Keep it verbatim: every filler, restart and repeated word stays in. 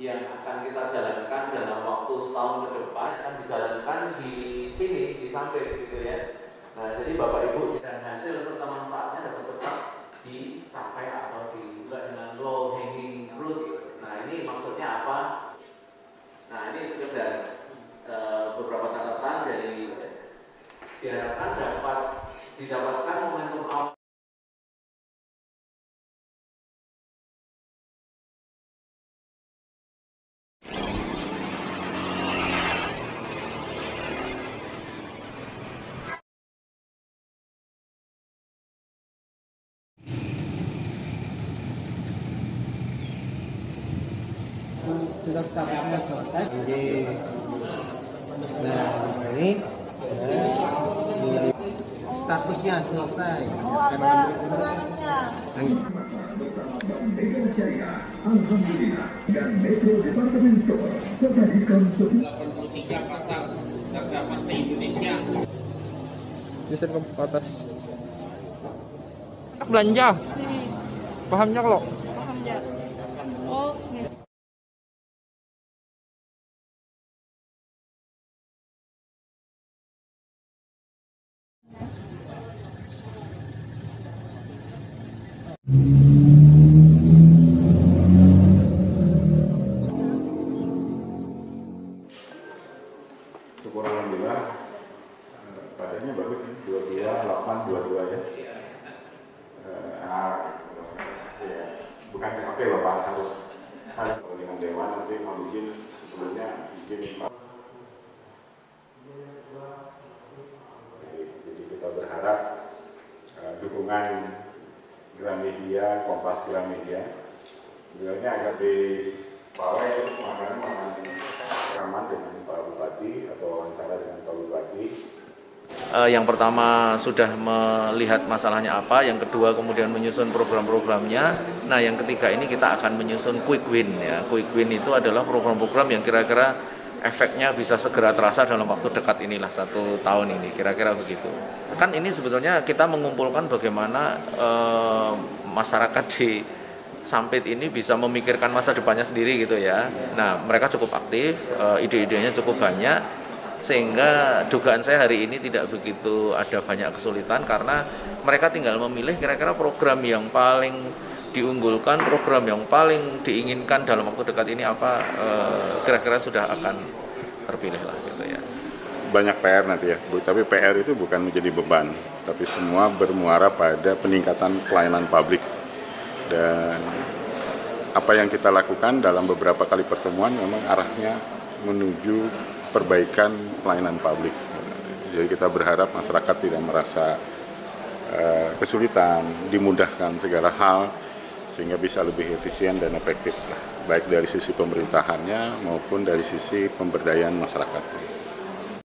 yang akan kita jalankan dalam waktu setahun ke depan akan dijalankan di sini, di samping gitu ya. Nah, jadi Bapak Ibu dan hasil serta manfaatnya dapat cepat dicapai atau juga dengan low hanging fruit. Nah, ini maksudnya apa? Nah, ini sekedar e, beberapa catatan dari diharapkan dapat didapatkan momentum awal. Sudah statusnya selesai. Jadi, nah ini ya, statusnya selesai. Oh, ada keterangannya. Mega Syariah, Alhamdulillah, dan Metro Department Store serta diskon delapan puluh tiga pasar terdapat se-Indonesia. Bisa ke atas. Belanja. Pahamnya kalau. Paham ya? Oh, nih. Syukur alhamdulillah, padanya bagus nih, dua puluh dua, delapan, dua puluh dua ya. Uh, ya. Bukan P H P loh Pak, harus harus dengan Dewan nanti mau izin sebelumnya izin Pak. Jadi, jadi kita berharap uh, dukungan Gramedia, Kompas Gramedia, beliaunya agak di pawai terus makanya makan rekaman dengan Pak Bupati atau wawancara dengan Pak Bupati. Uh, yang pertama sudah melihat masalahnya apa, yang kedua kemudian menyusun program-programnya. Nah, yang ketiga ini kita akan menyusun quick win ya. Quick win itu adalah program-program yang kira-kira efeknya bisa segera terasa dalam waktu dekat inilah satu tahun ini, kira-kira begitu. Kan ini sebetulnya kita mengumpulkan bagaimana uh, masyarakat di Sampit ini bisa memikirkan masa depannya sendiri gitu ya. Nah, mereka cukup aktif, uh, ide-idenya cukup banyak, sehingga dugaan saya hari ini tidak begitu ada banyak kesulitan karena mereka tinggal memilih kira-kira program yang paling diunggulkan, program yang paling diinginkan dalam waktu dekat ini apa, kira-kira sudah akan terpilih lah gitu ya. Banyak P R nanti ya, Bu, tapi P R itu bukan menjadi beban, tapi semua bermuara pada peningkatan pelayanan publik. Dan apa yang kita lakukan dalam beberapa kali pertemuan memang arahnya menuju perbaikan pelayanan publik. Jadi kita berharap masyarakat tidak merasa uh, kesulitan, dimudahkan segala hal, sehingga bisa lebih efisien dan efektif, baik dari sisi pemerintahannya maupun dari sisi pemberdayaan masyarakat.